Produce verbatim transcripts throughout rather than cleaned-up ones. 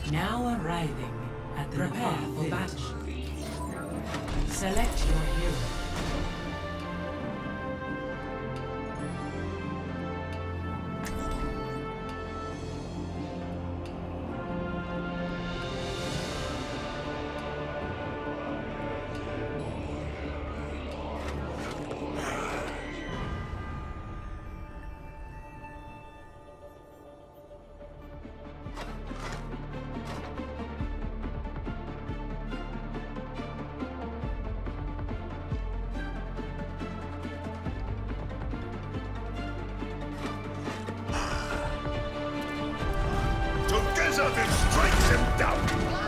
Now arriving at the Prepare for battle. Select your hero. Then strikes him down.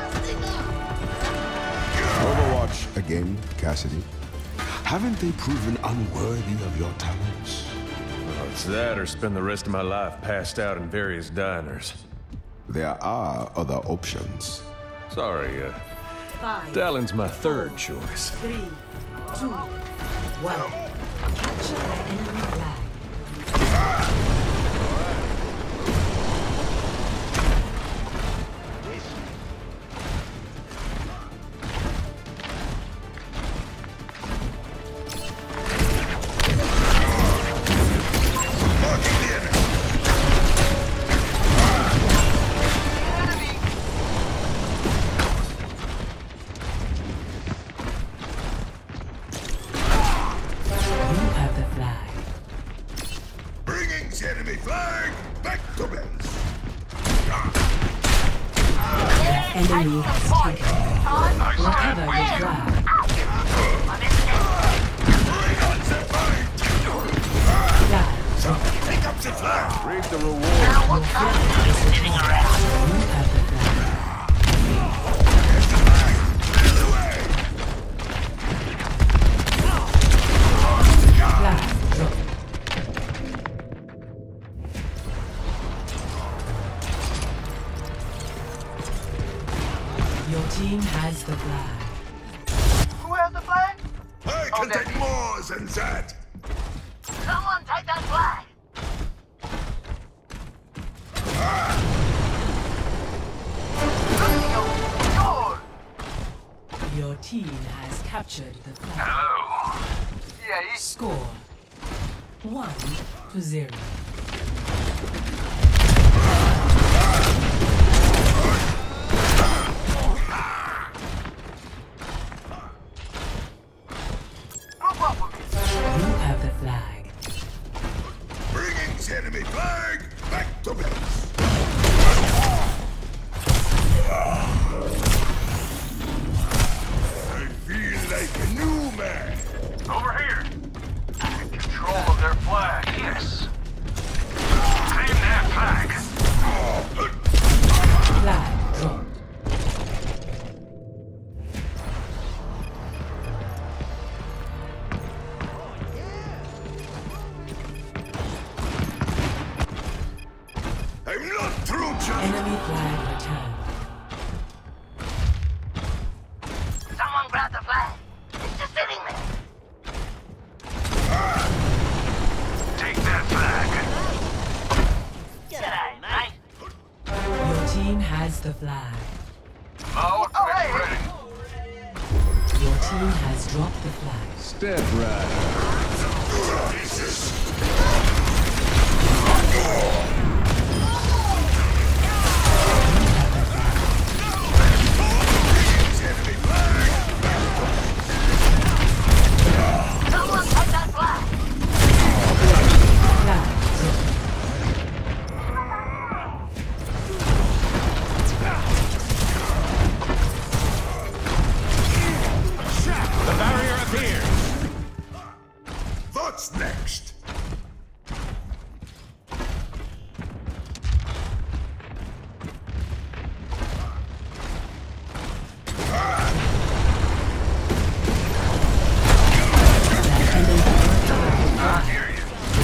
Overwatch again, Cassidy. Haven't they proven unworthy of your talents? Well, it's that or spend the rest of my life passed out in various diners. There are other options. Sorry, uh, Five, Talon's my third choice. three, two, one. Capture the enemy flag. Enemy flag back to base. Enemy has taken. Recover your flag. Somebody take up the flag. Reap the reward. Now what's happening? Sitting around. You have the Here's the flag. Clear the way. flag dropped. Your team has the flag. Who has the flag? I can take more than that. Someone take that flag. Ah. Your team has captured the flag. Hello. Yeah, he's... Score one to zero. You have the flag. Bringing the enemy flag back to base. I feel like a new man. Over here. Control of their flag, yes. Claim that flag. Flag dropped. I'm not through, John. Enemy flag returned. Someone grab the flag. It's just sitting there. Take that flag. G'day, mate. Your team has the flag. Oh, oh hey. Ready. Your team has dropped the flag. Step right. Jesus. Someone take that flag. Flag dropped. The barrier appears. What's next? I hear you.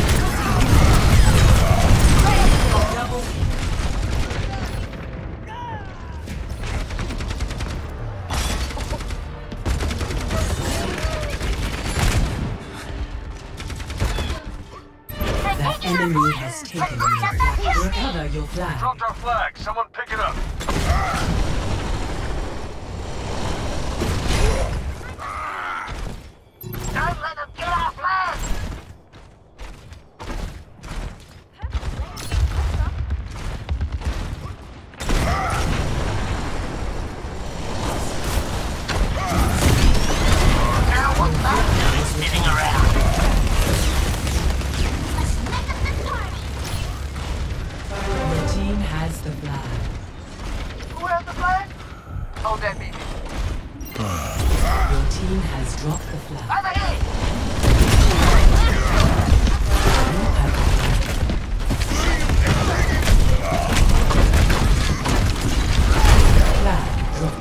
The enemy has taken the flag. Recover your flag. Dropped our flag. Someone pick it up. grab the flag? Hold that B B. Your team has dropped the flag. I'm ahead! Flag dropped.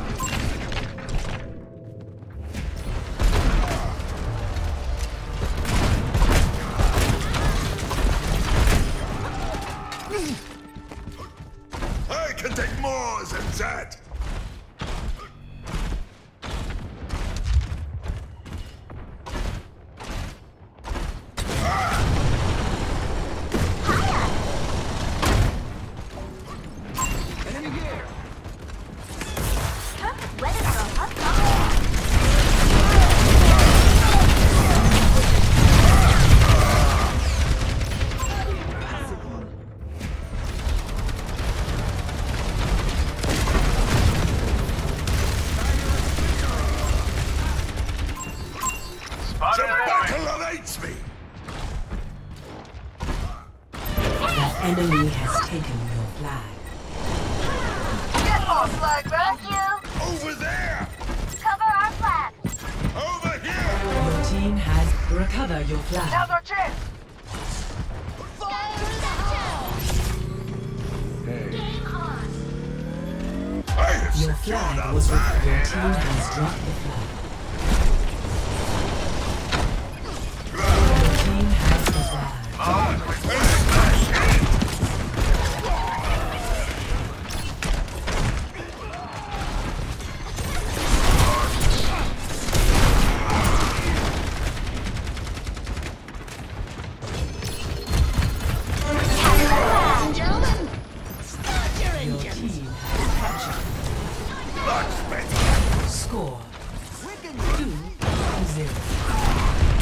I can take more than that. Spot The him right. battle awaits me. That enemy has taken your flag. Get more flag back. Thank you. Over there. Cover our flag. Over here. Your team has recover your flag. Now's our chance. Game on. I have Your secured flag our was flag. your team has dropped the flag. Your team has the flag. My ultimate Ladies and gentlemen, start your Your engines. team has captured. Locksmith. Score. Two to zero.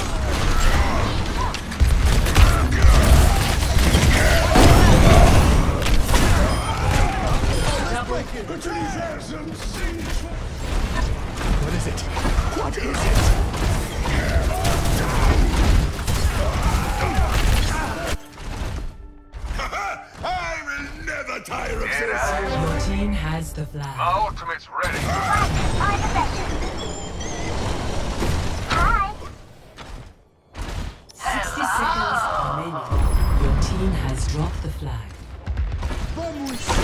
What is it? What is it? I will never tire of Get this. out. Your team has the flag. My ultimate's ready. My possession. Hi. sixty seconds remaining. Your team has dropped the flag. Vamos!